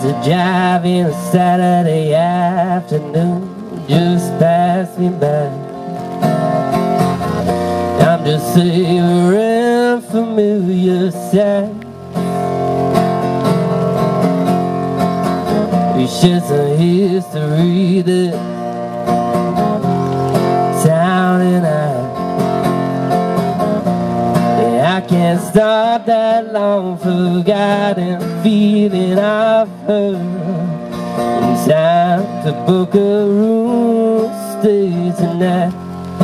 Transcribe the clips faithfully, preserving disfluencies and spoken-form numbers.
to drive in a Saturday afternoon, just pass me by. I'm just savoring familiar sight. We share some history that town and I. Yeah, I can't stop that long forgotten feeling I've heard. It's time to book a room, stay tonight.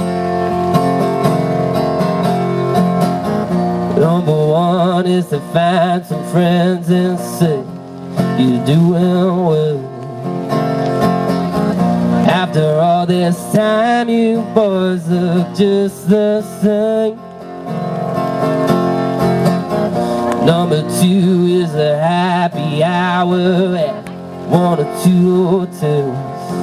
Number one is to find some friends and say you're doing well. After all this time, you boys look just the same. Number two is a happy hour at one or two hotels,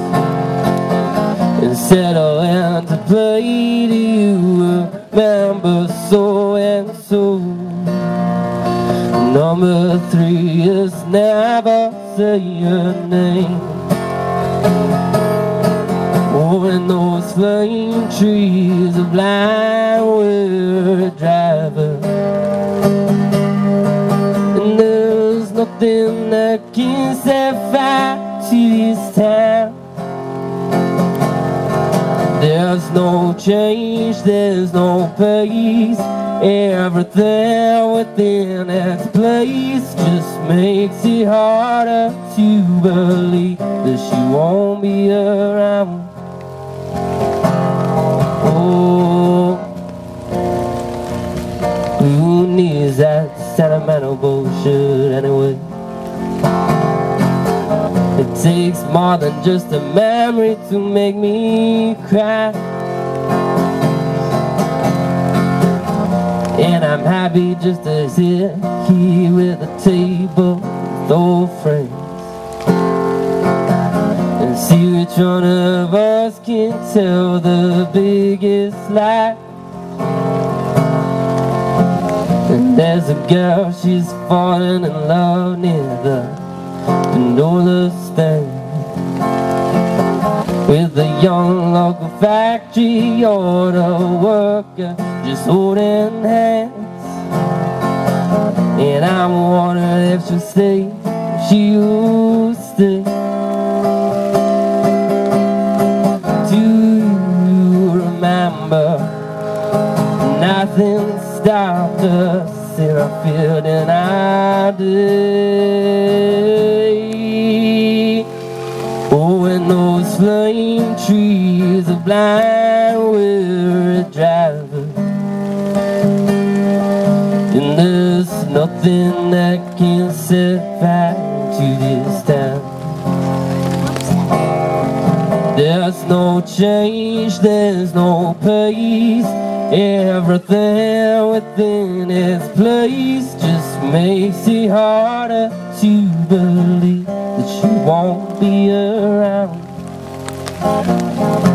and settle in to play to you remember so and so. Number three is never say your name. Oh, and those flame trees are blind we're driving, and there's nothing that can set fire to this town. There's no change, there's no pace. Everything within its place just makes it harder to believe that she won't be around. Oh, who needs that sentimental bullshit anyway? It takes more than just a memory to make me cry. And I'm happy just to sit here at the table with old friends and see which one of us can tell the biggest lie. And there's a girl, she's falling in love near the Panola stand with a young local factory auto worker just holding hands. And I'm wondering if she'll stay, she'll stay. Do you remember? Nothing stopped us in our field in our day. Oh, and those flame trees are blind we're driving, and there's nothing that can set fire to this town. There's no change, there's no pace. Everything within its place just makes it harder to believe that you won't be around.